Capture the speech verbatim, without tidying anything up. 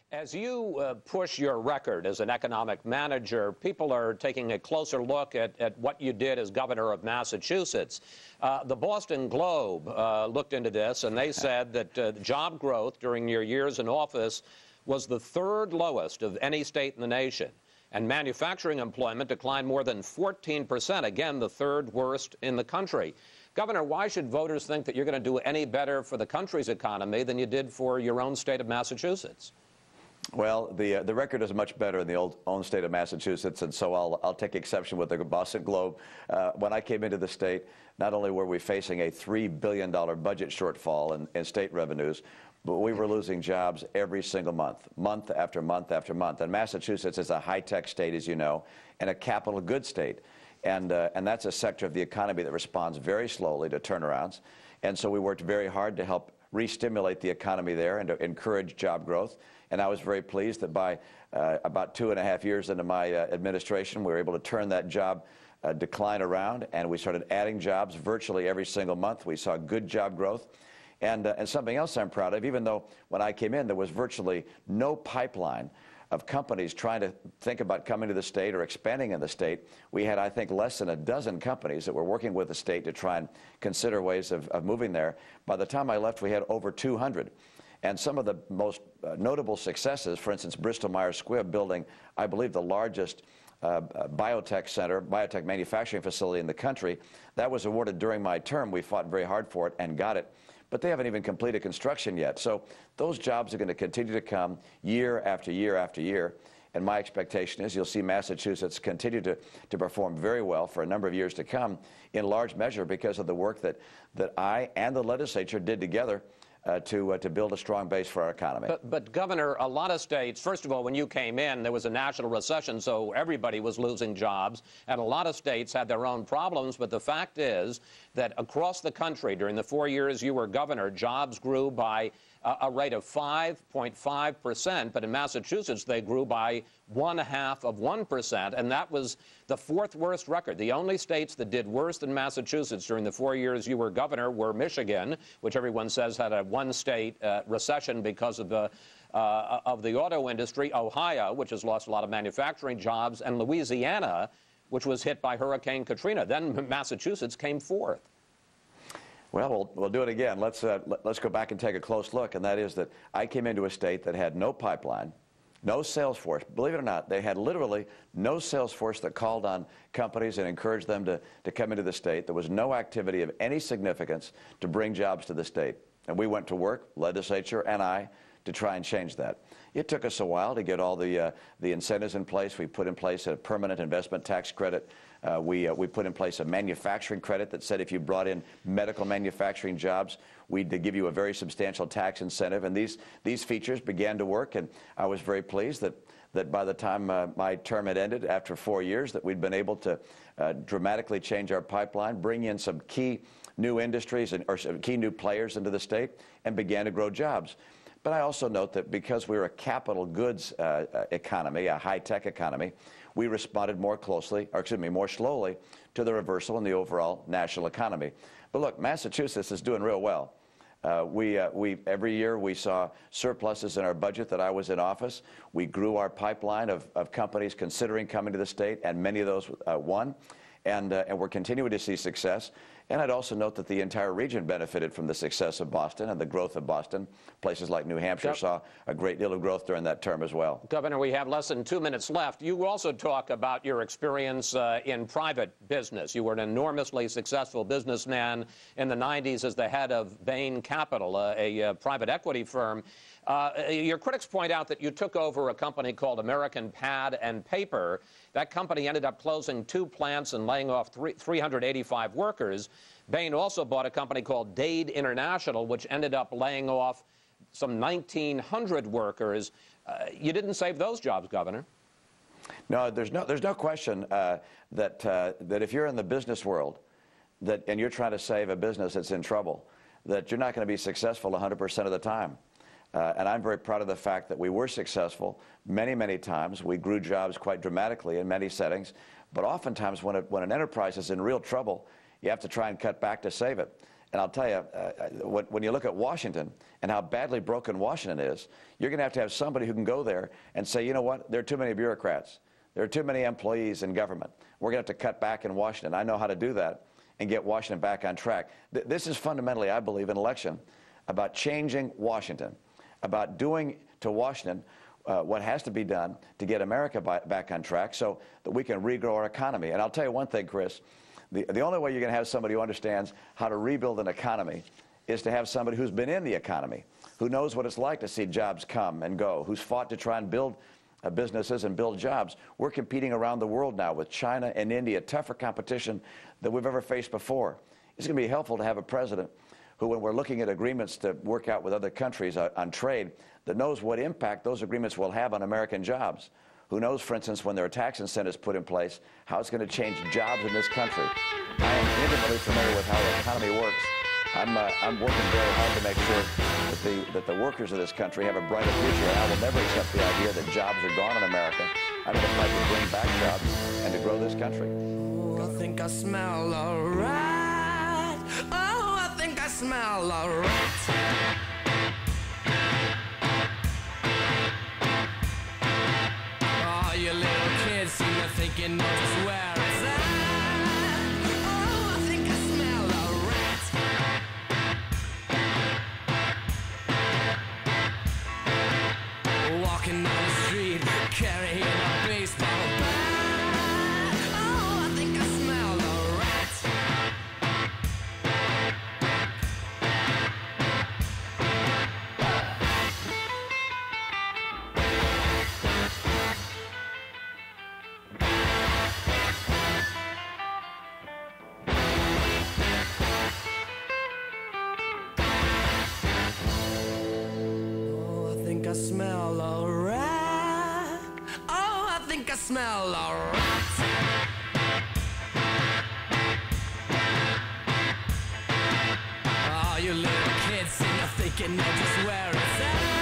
As you uh, push your record as an economic manager, people are taking a closer look at, at what you did as governor of Massachusetts. Uh, the Boston Globe uh, looked into this, and they said that uh, job growth during your years in office was the third lowest of any state in the nation. And manufacturing employment declined more than fourteen percent, again, the third worst in the country. Governor, why should voters think that you're going to do any better for the country's economy than you did for your own state of Massachusetts? Well, the uh, the record is much better in the old own state of Massachusetts, and so I'll I'll take exception with the Boston Globe. Uh, when I came into the state, not only were we facing a three billion dollar budget shortfall in, in state revenues, but we were losing jobs every single month, month after month after month. And Massachusetts is a high-tech state, as you know, and a capital goods state, and uh, and that's a sector of the economy that responds very slowly to turnarounds. And so we worked very hard to help re-stimulate the economy there and to encourage job growth. And I was very pleased that by uh, about two and a half years into my uh, administration, we were able to turn that job uh, decline around, and we started adding jobs virtually every single month. We saw good job growth. And, uh, and something else I'm proud of, even though when I came in, there was virtually no pipeline of companies trying to think about coming to the state or expanding in the state. We had, I think, less than a dozen companies that were working with the state to try and consider ways of, of moving there. By the time I left, we had over two hundred. And some of the most uh, notable successes, for instance, Bristol-Myers Squibb building, I believe, the largest uh, biotech center, biotech manufacturing facility in the country. That was awarded during my term. We fought very hard for it and got it. But they haven't even completed construction yet. So those jobs are going to continue to come year after year after year. And my expectation is you'll see Massachusetts continue to, to perform very well for a number of years to come, in large measure because of the work that, that I and the legislature did together Uh, to, uh, to build a strong base for our economy. But, but, Governor, a lot of states, first of all, when you came in, there was a national recession, so everybody was losing jobs, and a lot of states had their own problems. But the fact is that across the country, during the four years you were governor, jobs grew by uh, a rate of five point five percent, but in Massachusetts they grew by one half of one percent, and that was the fourth worst record. The only states that did worse than Massachusetts during the four years you were governor were Michigan, which everyone says had a one-state uh, recession because of the uh, of the auto industry, Ohio, which has lost a lot of manufacturing jobs, and Louisiana, which was hit by Hurricane Katrina. Then Massachusetts came fourth. Well, we'll, we'll do it again. Let's, uh, let, let's go back and take a close look, and that is that I came into a state that had no pipeline, no sales force. Believe it or not, they had literally no sales force that called on companies and encouraged them to, to come into the state. There was no activity of any significance to bring jobs to the state. And we went to work, legislature and I, to try and change that. It took us a while to get all the, uh, the incentives in place. We put in place a permanent investment tax credit. Uh, we, uh, we put in place a manufacturing credit that said if you brought in medical manufacturing jobs, we'd give you a very substantial tax incentive. And these, these features began to work, and I was very pleased that, that by the time uh, my term had ended, after four years, that we'd been able to uh, dramatically change our pipeline, bring in some key new industries and, or key new players into the state, and began to grow jobs. But I also note that because we're a capital goods uh, economy, a high-tech economy, we responded more closely, or excuse me, more slowly to the reversal in the overall national economy. But look, Massachusetts is doing real well. Uh, we, uh, we, every year we saw surpluses in our budget that I was in office. We grew our pipeline of, of companies considering coming to the state, and many of those uh, won. And, uh, and we're continuing to see success. And I'd also note that the entire region benefited from the success of Boston and the growth of Boston. Places like New Hampshire yep. saw a great deal of growth during that term as well. Governor, we have less than two minutes left. You also talk about your experience uh, in private business. You were an enormously successful businessman in the nineties as the head of Bain Capital, uh, a uh, private equity firm. Uh, your critics point out that you took over a company called American Pad and Paper. That company ended up closing two plants and laying off three hundred eighty-five workers. Bain also bought a company called Dade International, which ended up laying off some nineteen hundred workers. Uh, you didn't save those jobs, Governor. No, there's no, there's no question uh, that, uh, that if you're in the business world that, and you're trying to save a business that's in trouble, that you're not going to be successful one hundred percent of the time. Uh, and I'm very proud of the fact that we were successful many, many times. We grew jobs quite dramatically in many settings. But oftentimes when, it, when an enterprise is in real trouble, you have to try and cut back to save it. And I'll tell you, uh, when, when you look at Washington and how badly broken Washington is, you're going to have to have somebody who can go there and say, you know what, there are too many bureaucrats. There are too many employees in government. We're going to have to cut back in Washington. I know how to do that and get Washington back on track. Th this is fundamentally, I believe, an election about changing Washington, about doing to Washington uh, what has to be done to get America by, back on track so that we can regrow our economy. And I'll tell you one thing, Chris. The, the only way you're going to have somebody who understands how to rebuild an economy is to have somebody who's been in the economy, who knows what it's like to see jobs come and go, who's fought to try and build uh, businesses and build jobs. We're competing around the world now with China and India, tougher competition than we've ever faced before. It's going to be helpful to have a president who, when we're looking at agreements to work out with other countries uh, on trade, that knows what impact those agreements will have on American jobs. Who knows, for instance, when there are tax incentives put in place, how it's going to change jobs in this country. I am intimately familiar with how the economy works. I'm, uh, I'm working very hard to make sure that the, that the workers of this country have a brighter future, and I will never accept the idea that jobs are gone in America. I'm going to fight to bring back jobs and to grow this country. Oh, I think I smell a rat. Oh, I think I smell a rat. You little kids seem to think you know just where it's at. Oh, I think I smell a rat. Walking down the street, carrying a baseball bat. Oh, I think I smell a rat. I smell a rat. Oh, I think I smell a rat. Oh, you little kids seem to think you know just where it's at.